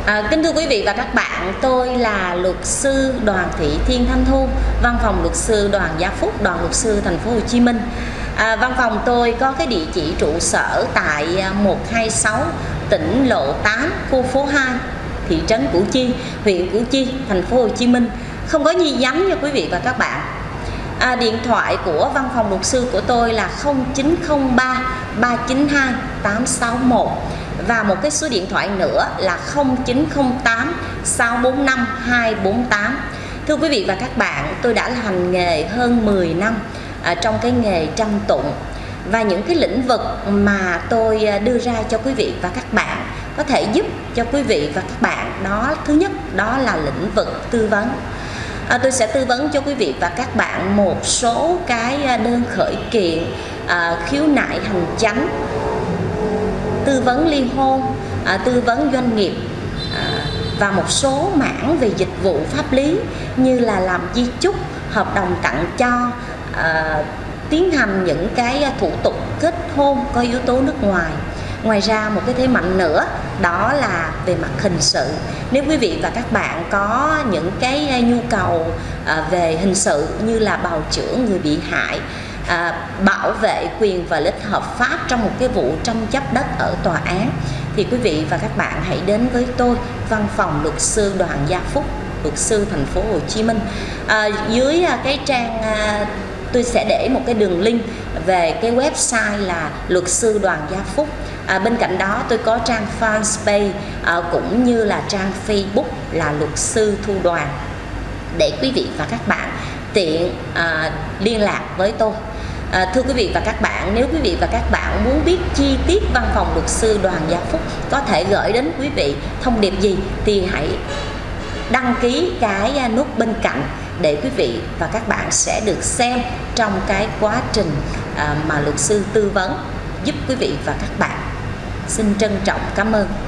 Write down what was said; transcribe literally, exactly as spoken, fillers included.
À, kính thưa quý vị và các bạn, tôi là luật sư Đoàn Thị Thiên Thanh Thu, văn phòng luật sư Đoàn Gia Phúc, đoàn luật sư thành phố Hồ Chí Minh. À, văn phòng tôi có cái địa chỉ trụ sở tại một hai sáu tỉnh Lộ tám, khu phố hai, thị trấn Củ Chi, huyện Củ Chi, thành phố Hồ Chí Minh. Không có gì nhánh nha quý vị và các bạn. À, điện thoại của văn phòng luật sư của tôi là không chín không ba ba chín hai tám sáu một và một cái số điện thoại nữa là không chín không tám sáu bốn năm hai bốn tám. Thưa quý vị và các bạn, tôi đã hành nghề hơn mười năm à, trong cái nghề tranh tụng, và những cái lĩnh vực mà tôi đưa ra cho quý vị và các bạn có thể giúp cho quý vị và các bạn đó, thứ nhất đó là lĩnh vực tư vấn. À, tôi sẽ tư vấn cho quý vị và các bạn một số cái đơn khởi kiện, à, khiếu nại hành chánh, tư vấn ly hôn, à, tư vấn doanh nghiệp, à, và một số mảng về dịch vụ pháp lý như là làm di chúc, hợp đồng tặng cho, à, tiến hành những cái thủ tục kết hôn có yếu tố nước ngoài. Ngoài ra một cái thế mạnh nữa đó là về mặt hình sự. Nếu quý vị và các bạn có những cái nhu cầu à, về hình sự như là bào chữa người bị hại, à, bảo vệ quyền và lợi ích hợp pháp trong một cái vụ tranh chấp đất ở tòa án, thì quý vị và các bạn hãy đến với tôi, văn phòng luật sư Đoàn Gia Phúc, luật sư thành phố Hồ Chí Minh. À, dưới cái trang à, tôi sẽ để một cái đường link về cái website là luật sư Đoàn Gia Phúc. À, bên cạnh đó tôi có trang fanpage à, cũng như là trang Facebook là luật sư Thu Đoàn, để quý vị và các bạn tiện à, liên lạc với tôi. À, thưa quý vị và các bạn, nếu quý vị và các bạn muốn biết chi tiết văn phòng luật sư Đoàn Gia Phúc có thể gửi đến quý vị thông điệp gì thì hãy đăng ký cái nút bên cạnh để quý vị và các bạn sẽ được xem trong cái quá trình à, mà luật sư tư vấn giúp quý vị và các bạn. Xin trân trọng cảm ơn.